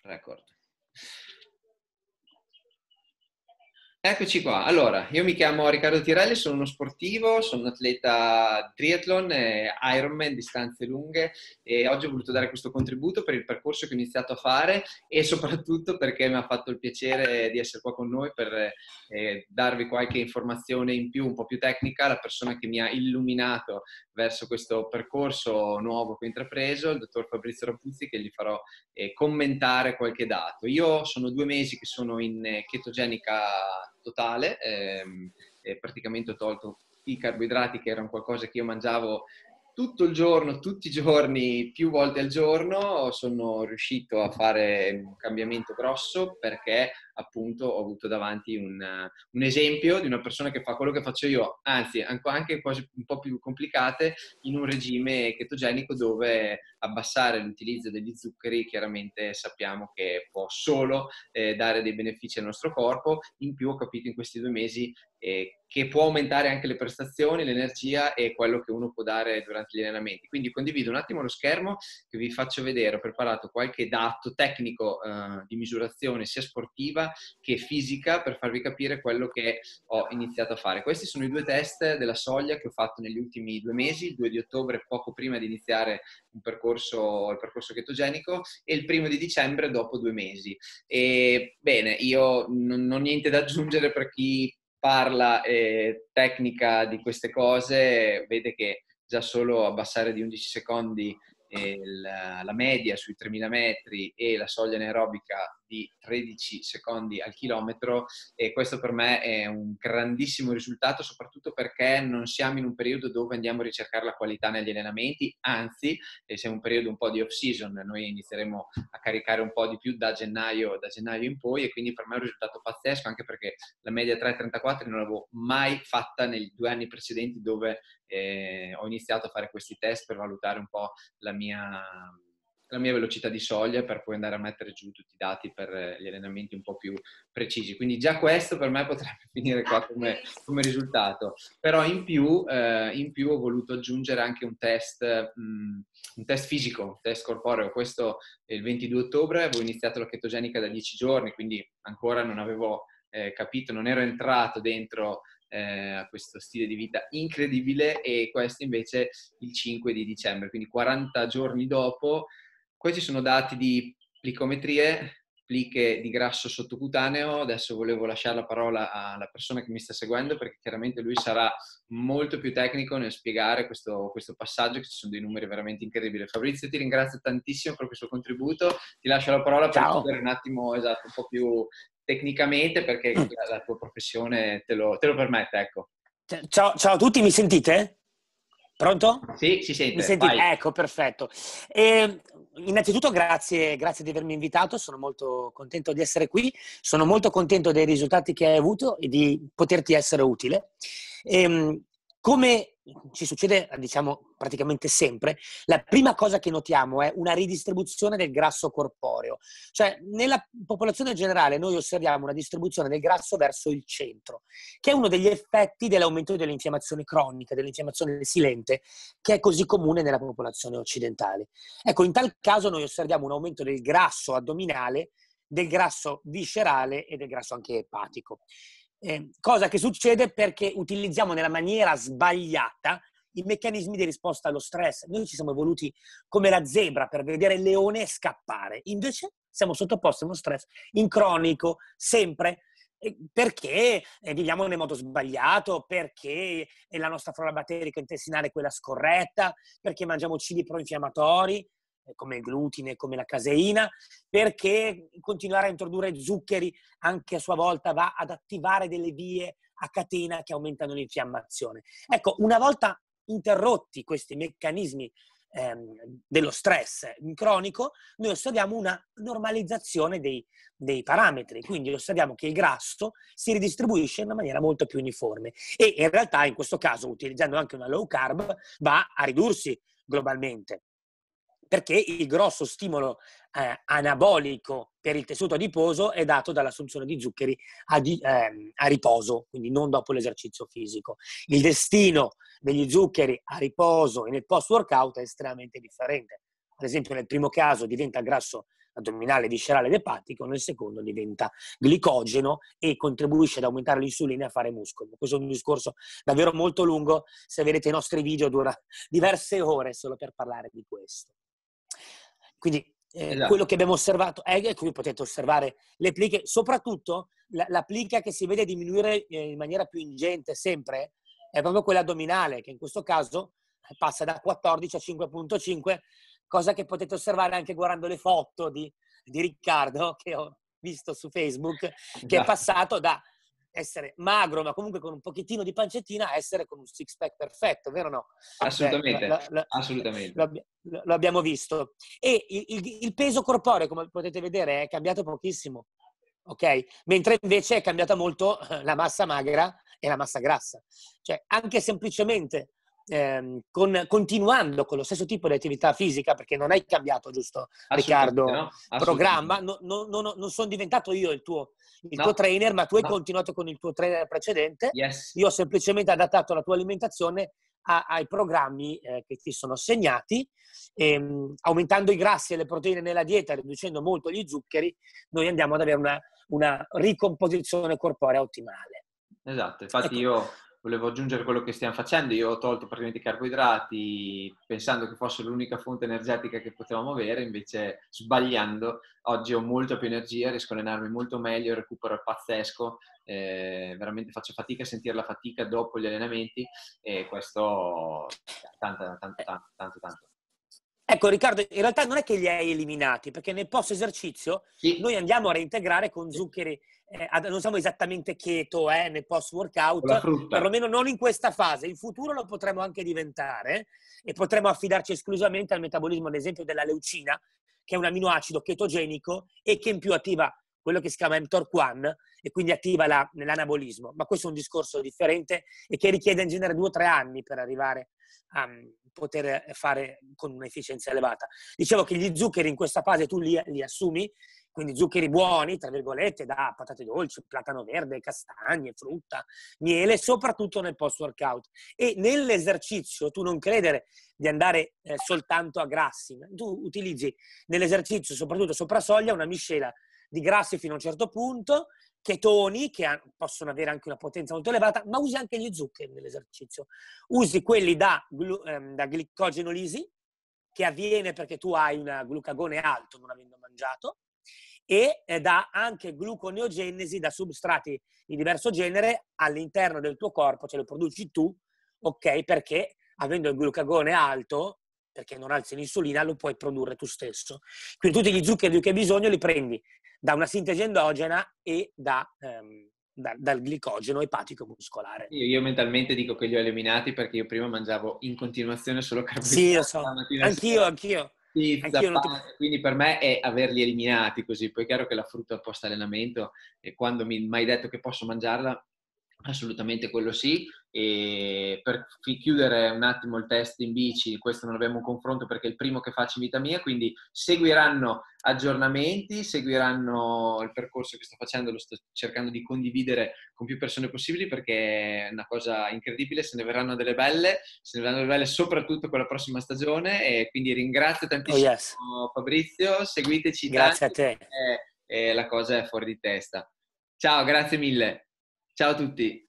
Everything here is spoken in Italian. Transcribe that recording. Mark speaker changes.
Speaker 1: Record. Eccoci qua. Allora, io mi chiamo Riccardo Tirelli, sono uno sportivo, sono un atleta triathlon e Ironman, distanze lunghe, e oggi ho voluto dare questo contributo per il percorso che ho iniziato a fare e soprattutto perché mi ha fatto il piacere di essere qua con noi per darvi qualche informazione in più, un po' più tecnica. La persona che mi ha illuminato verso questo percorso nuovo che ho intrapreso, il dottor Fabrizio Rapuzzi, che gli farò commentare qualche dato. Io sono 2 mesi che sono in chetogenica totale, praticamente ho tolto i carboidrati, che erano qualcosa che io mangiavo tutto il giorno, tutti i giorni, più volte al giorno. Sono riuscito a fare un cambiamento grosso perché appunto ho avuto davanti un esempio di una persona che fa quello che faccio io, anzi anche cose un po' più complicate, in un regime chetogenico dove abbassare l'utilizzo degli zuccheri chiaramente sappiamo che può solo dare dei benefici al nostro corpo. In più ho capito in questi 2 mesi che può aumentare anche le prestazioni, l'energia e quello che uno può dare durante gli allenamenti. Quindi condivido un attimo lo schermo che vi faccio vedere. Ho preparato qualche dato tecnico di misurazione sia sportiva che fisica per farvi capire quello che ho iniziato a fare. Questi sono i 2 test della soglia che ho fatto negli ultimi 2 mesi, il 2 di ottobre poco prima di iniziare il percorso chetogenico e il 1° di dicembre dopo 2 mesi. E bene, io non ho niente da aggiungere per chi parla tecnica di queste cose, vede che già solo abbassare di 11 secondi la media sui 3000 metri e la soglia anaerobica di 13 secondi al chilometro, e questo per me è un grandissimo risultato, soprattutto perché non siamo in un periodo dove andiamo a ricercare la qualità negli allenamenti, anzi siamo in un periodo un po' di off season. Noi inizieremo a caricare un po' di più da gennaio in poi, e quindi per me è un risultato pazzesco, anche perché la media 3,34 non l'avevo mai fatta nei 2 anni precedenti dove ho iniziato a fare questi test per valutare un po' la mia velocità di soglia, per poi andare a mettere giù tutti i dati per gli allenamenti un po' più precisi. Quindi già questo per me potrebbe finire qua come risultato. Però in più ho voluto aggiungere anche un test fisico, un test corporeo. Questo è il 22 ottobre, avevo iniziato la chetogenica da 10 giorni, quindi ancora non avevo capito, non ero entrato dentro a questo stile di vita incredibile, e questo invece il 5 di dicembre, quindi 40 giorni dopo. Questi sono dati di plicometrie, pliche di grasso sottocutaneo. Adesso volevo lasciare la parola alla persona che mi sta seguendo, perché chiaramente lui sarà molto più tecnico nel spiegare questo passaggio, che ci sono dei numeri veramente incredibili. Fabrizio, ti ringrazio tantissimo per questo contributo, ti lascio la parola per chiudere un attimo, esatto, un po' più tecnicamente, perché la tua professione te lo permette, ecco.
Speaker 2: Ciao a tutti, mi sentite? Pronto?
Speaker 1: Sì, si sente.
Speaker 2: Mi sentite?
Speaker 1: Vai.
Speaker 2: Ecco, perfetto. Innanzitutto grazie di avermi invitato, sono molto contento di essere qui, sono molto contento dei risultati che hai avuto e di poterti essere utile. Come ci succede, diciamo, praticamente sempre, la prima cosa che notiamo è una ridistribuzione del grasso corporeo. Cioè, nella popolazione generale noi osserviamo una distribuzione del grasso verso il centro, che è uno degli effetti dell'aumento dell'infiammazione cronica, dell'infiammazione silente, che è così comune nella popolazione occidentale. Ecco, in tal caso noi osserviamo un aumento del grasso addominale, del grasso viscerale e del grasso anche epatico. Cosa che succede perché utilizziamo nella maniera sbagliata i meccanismi di risposta allo stress. Noi ci siamo evoluti come la zebra per vedere il leone scappare, invece siamo sottoposti a uno stress in cronico, sempre, perché viviamo nel modo sbagliato, perché la nostra flora batterica intestinale è quella scorretta, perché mangiamo cibi proinfiammatori, come il glutine, come la caseina, perché continuare a introdurre zuccheri anche a sua volta va ad attivare delle vie a catena che aumentano l'infiammazione. Ecco, una volta interrotti questi meccanismi dello stress cronico, noi osserviamo una normalizzazione dei parametri, quindi osserviamo che il grasso si ridistribuisce in una maniera molto più uniforme e in realtà in questo caso, utilizzando anche una low carb, va a ridursi globalmente, perché il grosso stimolo anabolico per il tessuto adiposo è dato dall'assunzione di zuccheri a riposo, quindi non dopo l'esercizio fisico. Il destino degli zuccheri a riposo e nel post-workout è estremamente differente. Ad esempio, nel primo caso diventa grasso addominale, viscerale ed epatico, nel secondo diventa glicogeno e contribuisce ad aumentare l'insulina e a fare muscolo. Questo è un discorso davvero molto lungo, se vedete i nostri video dura diverse ore solo per parlare di questo. Quindi quello che abbiamo osservato è che qui potete osservare le pliche, soprattutto la plica che si vede diminuire in maniera più ingente sempre è proprio quella addominale, che in questo caso passa da 14 a 5.5, cosa che potete osservare anche guardando le foto di Riccardo, che ho visto su Facebook, che è passato da essere magro ma comunque con un pochettino di pancettina a essere con un six pack perfetto, vero o no?
Speaker 1: Assolutamente, assolutamente.
Speaker 2: Lo abbiamo visto. E il peso corporeo, come potete vedere, è cambiato pochissimo, ok? Mentre invece è cambiata molto la massa magra e la massa grassa. Cioè, anche semplicemente continuando con lo stesso tipo di attività fisica, perché non hai cambiato, giusto, Riccardo,
Speaker 1: no?
Speaker 2: programma, non sono diventato io il tuo trainer, ma tu hai continuato con il tuo trainer precedente.
Speaker 1: Yes.
Speaker 2: Io ho semplicemente adattato la tua alimentazione ai programmi che ti sono assegnati, aumentando i grassi e le proteine nella dieta, riducendo molto gli zuccheri, noi andiamo ad avere una ricomposizione corporea ottimale.
Speaker 1: Esatto, infatti io volevo aggiungere quello che stiamo facendo. Io ho tolto praticamente i carboidrati pensando che fosse l'unica fonte energetica che potevamo avere, invece sbagliando oggi ho molta più energia, riesco a allenarmi molto meglio, il recupero è pazzesco, veramente faccio fatica a sentire la fatica dopo gli allenamenti e questo tanto.
Speaker 2: Ecco Riccardo, in realtà non è che li hai eliminati, perché nel post esercizio noi andiamo a reintegrare con zuccheri, non siamo esattamente keto nel post workout, perlomeno non in questa fase. In futuro lo potremo anche diventare e potremo affidarci esclusivamente al metabolismo, ad esempio, della leucina, che è un aminoacido ketogenico e che in più attiva quello che si chiama mTORC1 e quindi attiva l'anabolismo. Ma questo è un discorso differente e che richiede in genere 2 o 3 anni per arrivare a poter fare con un'efficienza elevata. Dicevo che gli zuccheri in questa fase tu li assumi, quindi zuccheri buoni, tra virgolette, da patate dolci, platano verde, castagne, frutta, miele, soprattutto nel post-workout. E nell'esercizio tu non credere di andare soltanto a grassi, tu utilizzi nell'esercizio, soprattutto sopra soglia, una miscela di grassi fino a un certo punto, chetoni che possono avere anche una potenza molto elevata, ma usi anche gli zuccheri nell'esercizio. Usi quelli da glicogenolisi, che avviene perché tu hai un glucagone alto non avendo mangiato, e da anche gluconeogenesi da substrati di diverso genere all'interno del tuo corpo, ce lo produci tu, ok? Perché avendo il glucagone alto, perché non alzi l'insulina, lo puoi produrre tu stesso. Quindi tutti gli zuccheri di cui hai bisogno li prendi da una sintesi endogena e dal glicogeno epatico muscolare.
Speaker 1: Io mentalmente dico che li ho eliminati perché io prima mangiavo in continuazione solo carboidrati.
Speaker 2: Sì, lo so. Anch'io.
Speaker 1: Pizza, quindi per me è averli eliminati così. Poi è chiaro che la frutta post allenamento e quando mi hai detto che posso mangiarla, assolutamente quello sì. E per chiudere un attimo il test in bici, questo non abbiamo un confronto perché è il primo che faccio in vita mia, quindi seguiranno aggiornamenti, seguiranno il percorso che sto facendo, lo sto cercando di condividere con più persone possibili perché è una cosa incredibile, se ne verranno delle belle soprattutto con la prossima stagione e quindi ringrazio tantissimo Fabrizio, seguiteci
Speaker 2: grazie tanto, a te
Speaker 1: e la cosa è fuori di testa. Ciao, grazie mille, ciao a tutti.